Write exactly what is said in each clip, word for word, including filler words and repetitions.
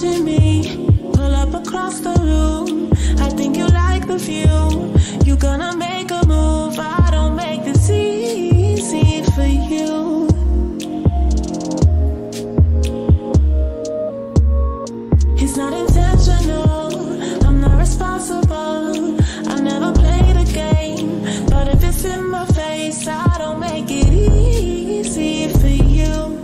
watching me pull up across the room. I think you like the view. You gonna make a move. I don't make this easy for you. It's not intentional, I'm not responsible. I never played a game, but if it's in my face, I don't make it easy for you.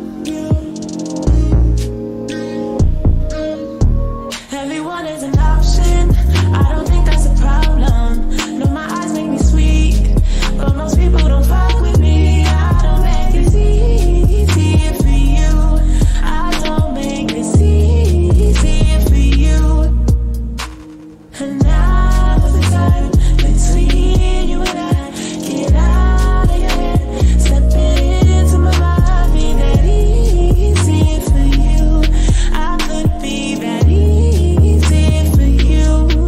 Everyone is an option, I don't think that's a problem. No, my eyes make me sweet, but most people don't fuck with me. I don't make it easy for you. I don't make this easy for you. And now is the time between you and I. Get out of your head, step into my mind. Be that easy for you. I could be that easy for you.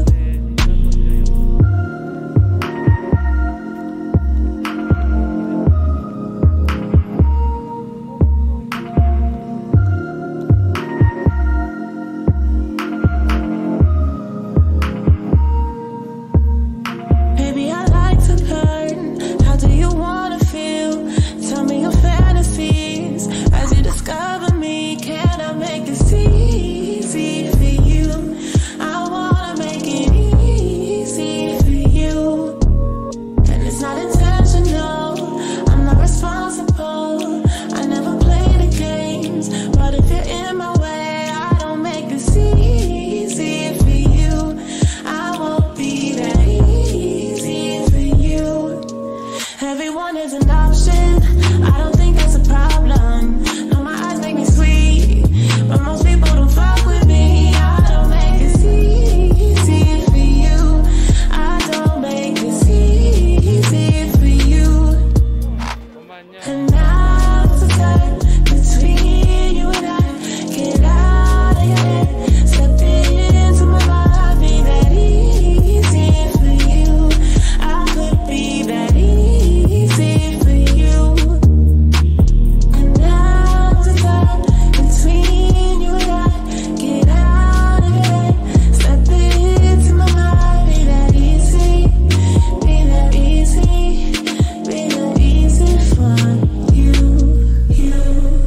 Baby, I like to learn. How do you wanna feel? Tell me your fantasies. As you discover me, can I make this easy for you? I wanna make it easy for you. And it's not intentional, I'm not responsible. I never play the games, but if you're in my way, I don't make this easy for you. I won't be that easy for you. Everyone is an option, I don't think that's a problem. No, my eyes make me sweet, but most people don't fuck with me. I don't make this easy for you. I don't make this easy for you. And now is the time between you and I. Get out of your head, step into my mind. Be that easy for you. I could be that easy for you. And now is the time between you and I. Get out of your head, step into my mind. Be that easy, be that easy, be that easy for you, you.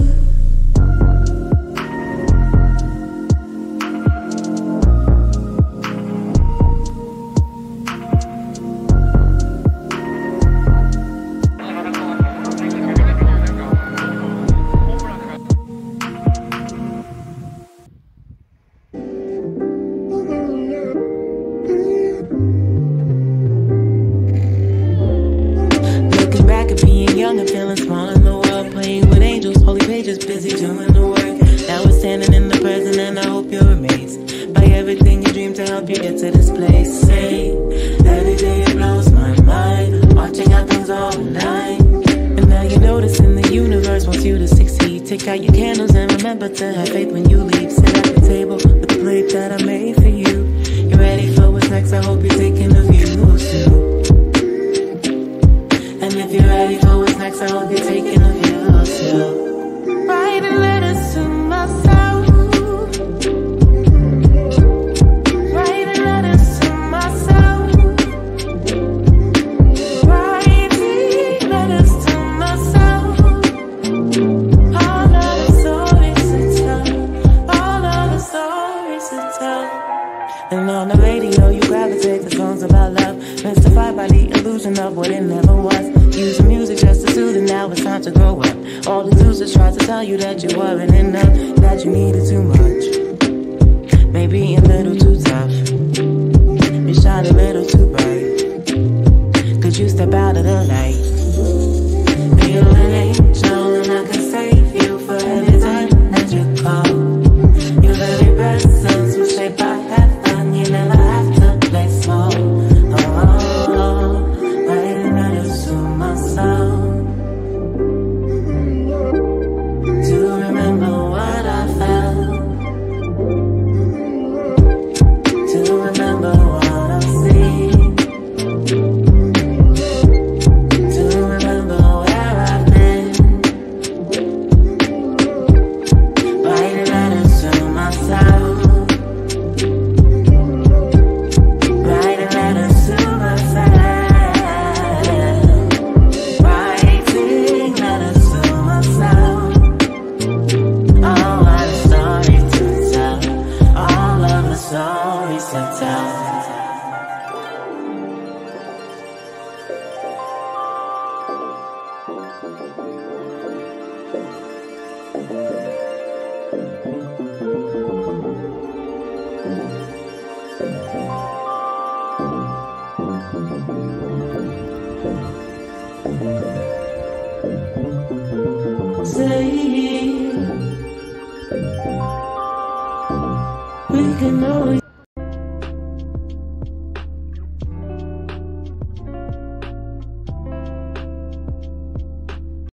Looking back at being young and feeling small in the world, playing with angels, holy pages, busy doing the work. Now we're standing in the present and I hope you're amazed by everything you dreamed to help you get to this place. Say, every day it blows my mind, watching how things all align. And now you noticing the universe wants you to succeed. Take out your candles and remember to have faith when you leave. Sit at the table with the plate that I made for you. You ready for what's next? I hope you're thinking of you too. And if you're ready for what's next, I hope you're taking a view too. Writing letters to myself. Writing letters to myself. Writing letters to myself. All of the stories to tell. All of the stories to tell. And on the radio you gravitate to songs about love, mystified by the illusion of what it never was. Use music just to soothe, and now it's time to grow up. All the excuses try to tell you that you weren't enough, that you needed too much, maybe a little too tough. You shine a little too bright. Could you step out of the light? Be an angel and I can save you for every time that you call. Your very presence will shape our heaven. You never have to play small. Oh, writing letters to myself to remember what I felt, to remember what I've seen, to remember Say we can always